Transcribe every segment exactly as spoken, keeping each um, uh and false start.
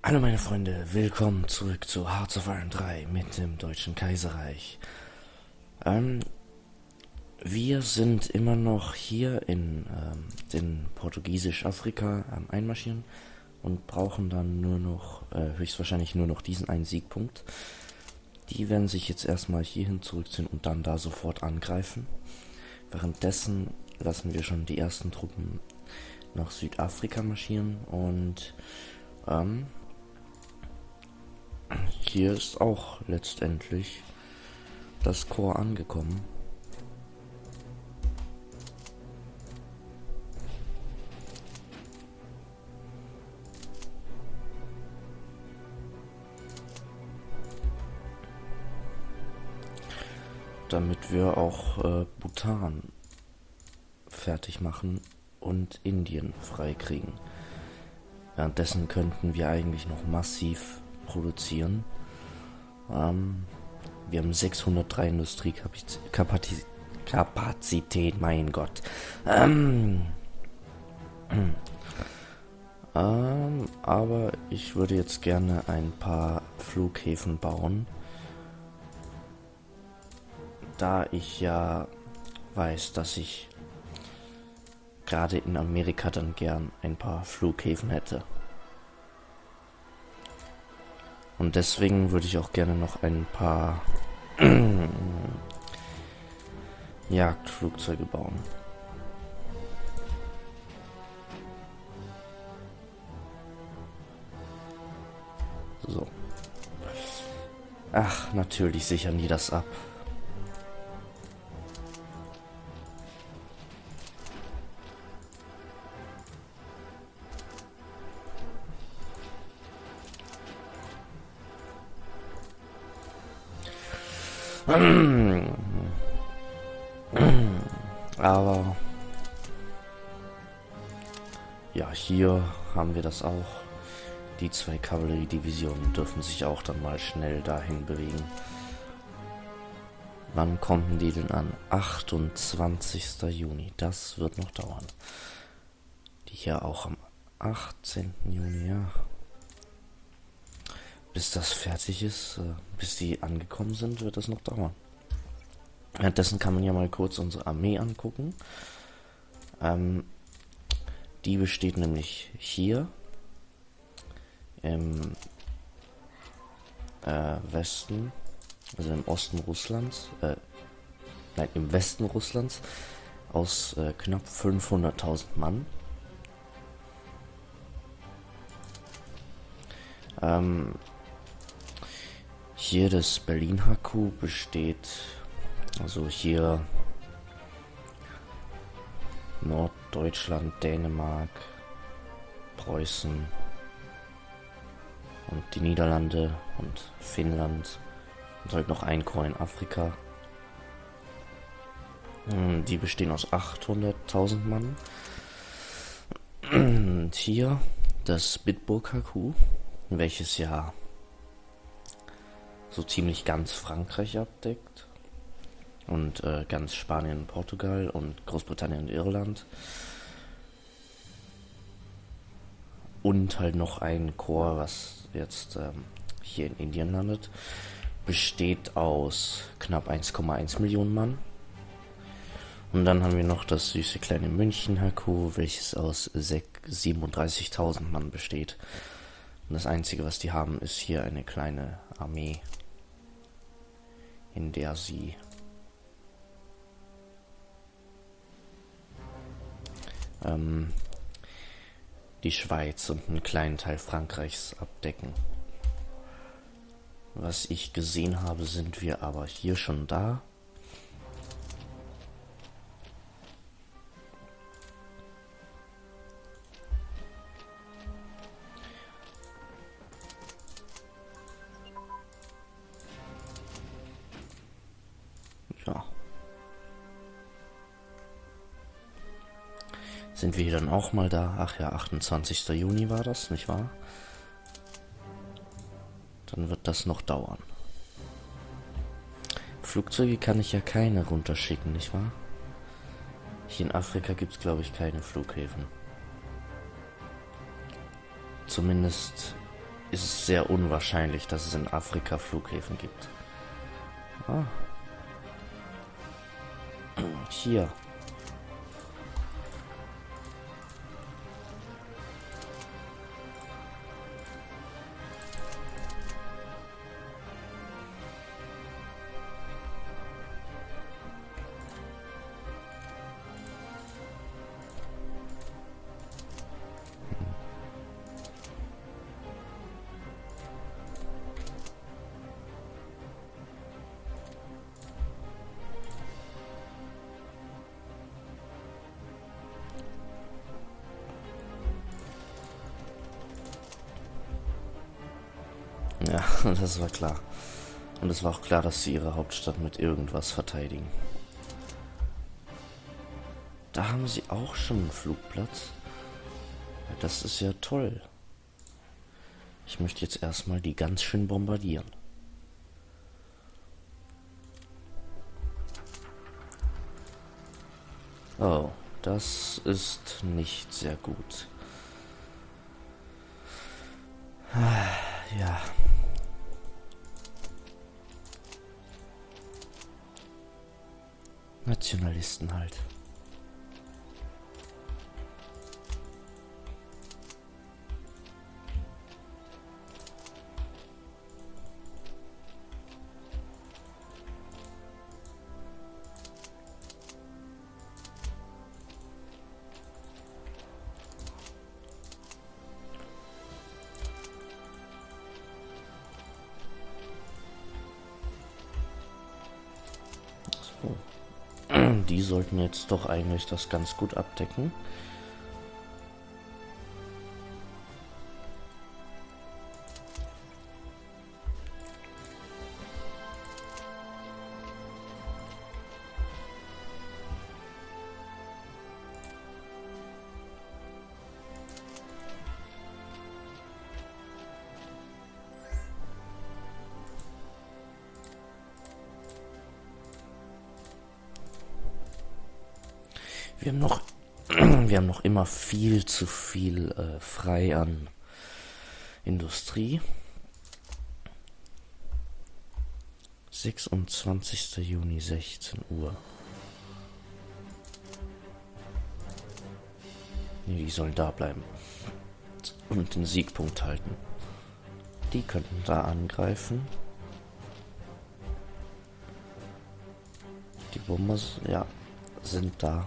Hallo meine Freunde, willkommen zurück zu Hearts of Iron drei mit dem Deutschen Kaiserreich. Ähm, wir sind immer noch hier in ähm, den Portugiesisch-Afrika am Einmarschieren und brauchen dann nur noch, äh, höchstwahrscheinlich nur noch diesen einen Siegpunkt. Die werden sich jetzt erstmal hierhin zurückziehen und dann da sofort angreifen. Währenddessen lassen wir schon die ersten Truppen nach Südafrika marschieren und ähm, hier ist auch letztendlich das Korps angekommen. Damit wir auch äh, Bhutan fertig machen und Indien freikriegen. Währenddessen könnten wir eigentlich noch massiv produzieren. Ähm, wir haben sechshundertdrei Industriekapazität, mein Gott. Ähm, ähm, aber ich würde jetzt gerne ein paar Flughäfen bauen. Da ich ja weiß, dass ich gerade in Amerika dann gern ein paar Flughäfen hätte. Und deswegen würde ich auch gerne noch ein paar Jagdflugzeuge bauen. So. Ach, natürlich sichern die das ab. Aber ja, hier haben wir das auch. Die zwei Kavalleriedivisionen dürfen sich auch dann mal schnell dahin bewegen. Wann kommen die denn an? achtundzwanzigster Juni. Das wird noch dauern. Die hier auch am achtzehnten Juni, ja. Bis das fertig ist, äh, bis die angekommen sind, wird das noch dauern. Währenddessen kann man ja mal kurz unsere Armee angucken. Ähm, die besteht nämlich hier im äh, Westen, also im Osten Russlands, äh, nein, im Westen Russlands, aus äh, knapp fünfhunderttausend Mann. Ähm, hier das Berlin-H Q besteht, also hier Norddeutschland, Dänemark, Preußen und die Niederlande und Finnland und halt noch ein Korps in Afrika. Die bestehen aus achthunderttausend Mann. Und hier das Bitburg-H Q, welches ja so ziemlich ganz Frankreich abdeckt und äh, ganz Spanien und Portugal und Großbritannien und Irland. Und halt noch ein Korps, was jetzt ähm, hier in Indien landet, besteht aus knapp eins Komma eins Millionen Mann. Und dann haben wir noch das süße kleine München-H Q, welches aus siebenunddreißigtausend Mann besteht. Und das Einzige, was die haben, ist hier eine kleine Armee, in der sie ähm, die Schweiz und einen kleinen Teil Frankreichs abdecken. Was ich gesehen habe, sind wir aber hier schon da. Ja. Sind wir dann auch mal da? Ach ja, achtundzwanzigster Juni war das, nicht wahr? Dann wird das noch dauern. Flugzeuge kann ich ja keine runterschicken, nicht wahr? Hier in Afrika gibt es, glaube ich, keine Flughäfen. Zumindest ist es sehr unwahrscheinlich, dass es in Afrika Flughäfen gibt. Ah. Hier. Ja, das war klar. Und es war auch klar, dass sie ihre Hauptstadt mit irgendwas verteidigen. Da haben sie auch schon einen Flugplatz. Das ist ja toll. Ich möchte jetzt erstmal die ganz schön bombardieren. Oh, das ist nicht sehr gut. Ja. Nationalisten halt. So. Die sollten jetzt doch eigentlich das ganz gut abdecken. Wir haben noch, wir haben noch immer viel zu viel äh, frei an Industrie. sechsundzwanzigster Juni, sechzehn Uhr. Nee, die sollen da bleiben und den Siegpunkt halten. Die könnten da angreifen. Die Bomber, ja, sind da.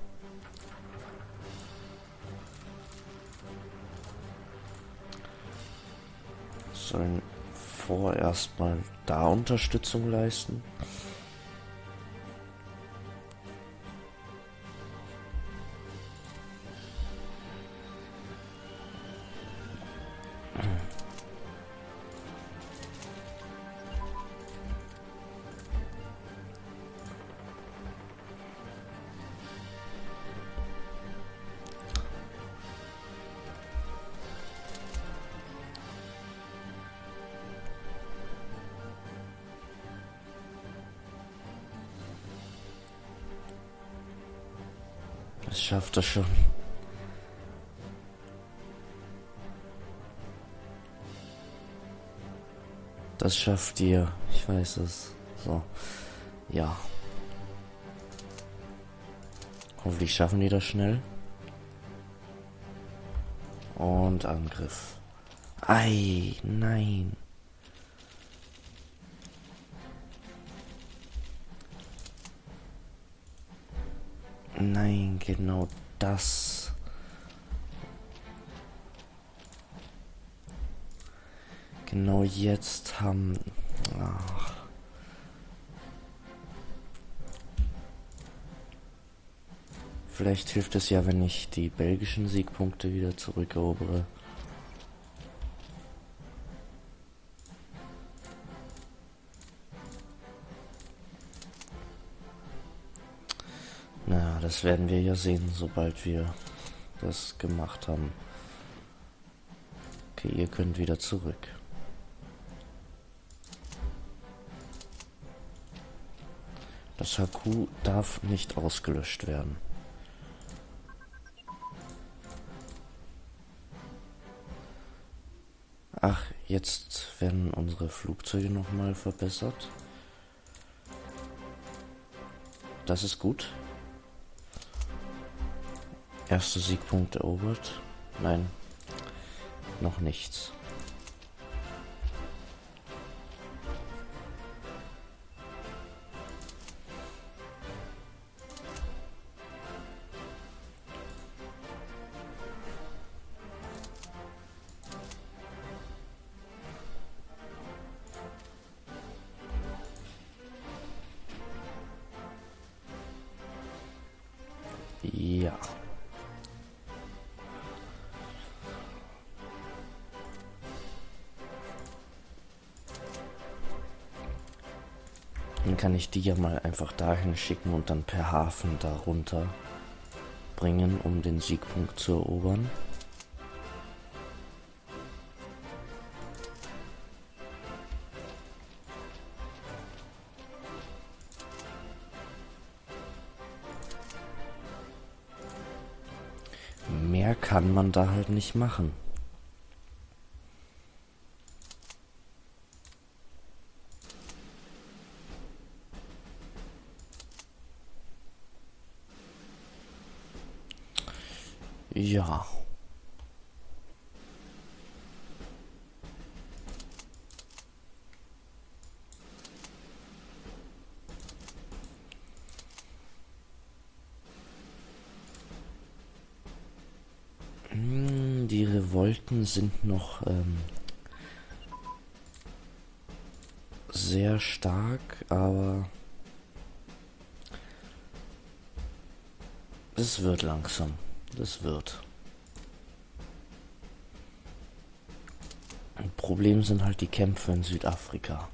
Sollen vorerst mal da Unterstützung leisten. Das schafft er schon. Das schafft ihr. Ich weiß es. So. Ja. Hoffentlich schaffen die das schnell. Und Angriff. Ei, nein. Nein, genau das. Genau jetzt haben... Ach. Vielleicht hilft es ja, wenn ich die belgischen Siegpunkte wieder zurückerobere. Na, das werden wir ja sehen, sobald wir das gemacht haben. Okay, ihr könnt wieder zurück. Das H Q darf nicht ausgelöscht werden. Ach, jetzt werden unsere Flugzeuge nochmal verbessert. Das ist gut. Erster Siegpunkt erobert. Nein, noch nichts. Ja. Dann kann ich die ja mal einfach dahin schicken und dann per Hafen darunter bringen, um den Siegpunkt zu erobern. Mehr kann man da halt nicht machen. Ja. Die Revolten sind noch ähm, sehr stark, aber es wird langsam. Das wird. Ein Problem sind halt die Kämpfe in Südafrika.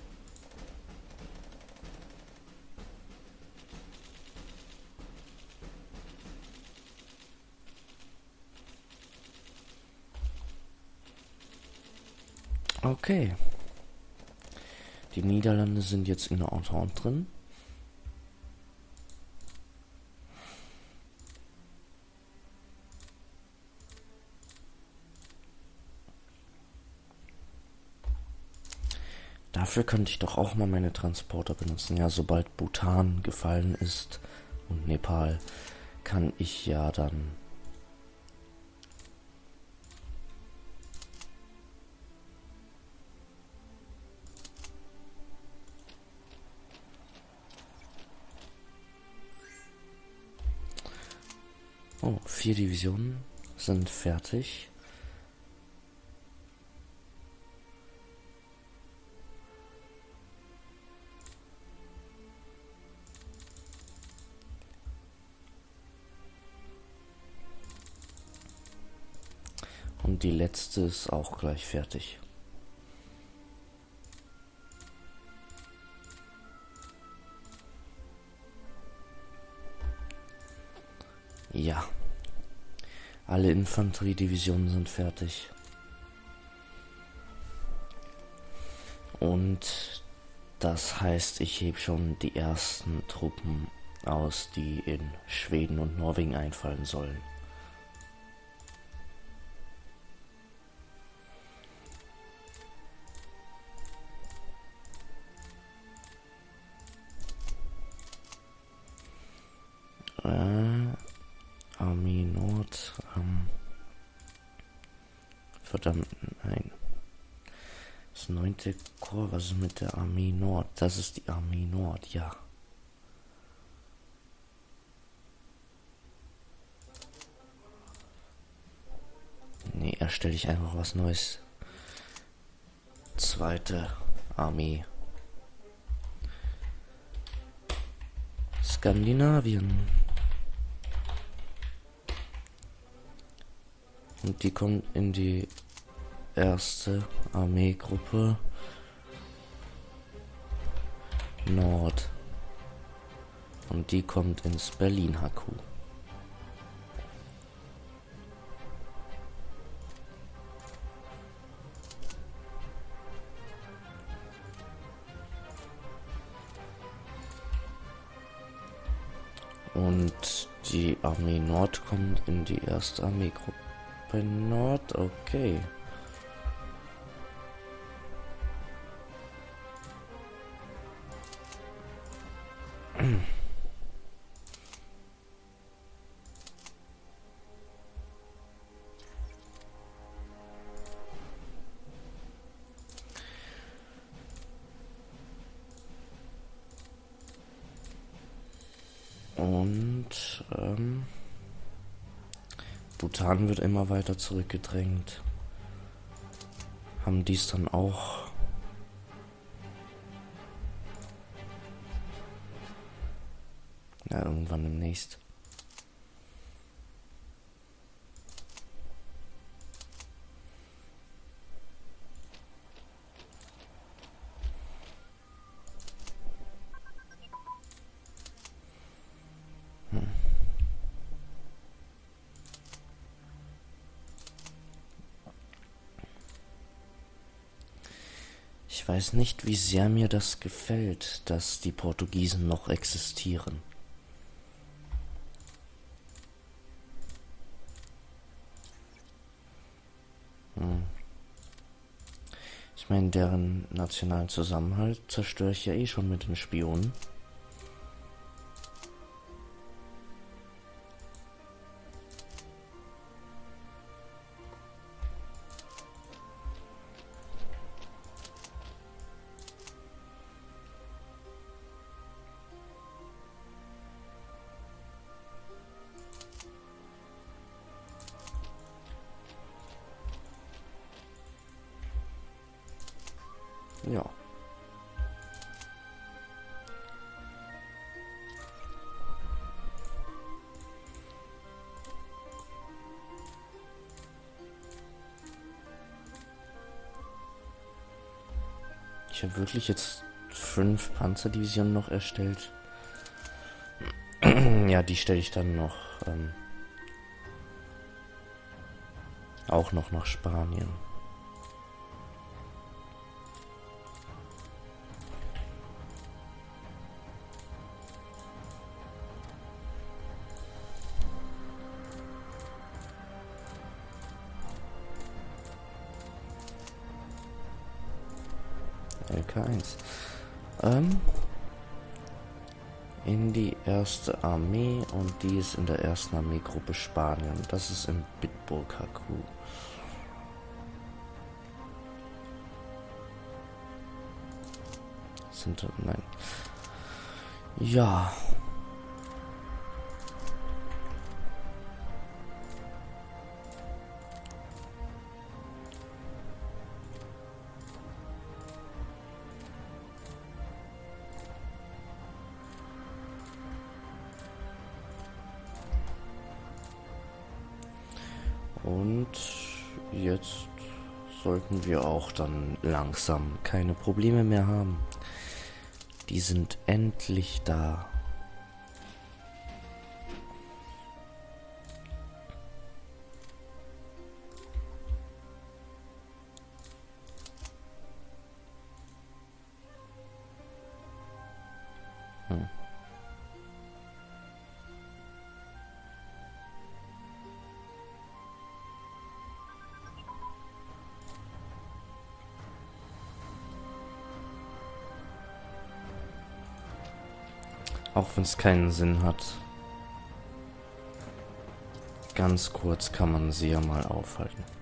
Okay. Die Niederlande sind jetzt in der Entente drin. Dafür könnte ich doch auch mal meine Transporter benutzen. Ja, sobald Bhutan gefallen ist und Nepal, kann ich ja dann Oh, vier Divisionen sind fertig. Und die letzte ist auch gleich fertig. Ja. Alle Infanteriedivisionen sind fertig. Und das heißt, ich hebe schon die ersten Truppen aus, die in Schweden und Norwegen einfallen sollen. Äh, Armee Nord. Ähm, verdammt, nein. Das neunte Korps, was ist mit der Armee Nord? Das ist die Armee Nord, ja. Nee, erstelle ich einfach was Neues. Zweite Armee. Skandinavien. Und die kommt in die erste Armeegruppe Nord. Und die kommt ins Berlin-H Q. Und die Armee Nord kommt in die erste Armeegruppe Nord. Okay. Und ähm, Bhutan wird immer weiter zurückgedrängt. Haben dies dann auch. Ja, irgendwann demnächst. Hm. Ich weiß nicht, wie sehr mir das gefällt, dass die Portugiesen noch existieren. Hm. Ich meine, deren nationalen Zusammenhalt zerstöre ich ja eh schon mit den Spionen. Ja. Ich habe wirklich jetzt fünf Panzerdivisionen noch erstellt. Ja, die stelle ich dann noch ähm, auch noch nach Spanien. L K eins. Ähm, in die erste Armee und die ist in der ersten Armeegruppe Spanien. Das ist im Bitburg H Q. Sind, nein. Ja. Und jetzt sollten wir auch dann langsam keine Probleme mehr haben. Die sind endlich da. Hm. Auch wenn es keinen Sinn hat. Ganz kurz kann man sie ja mal aufhalten.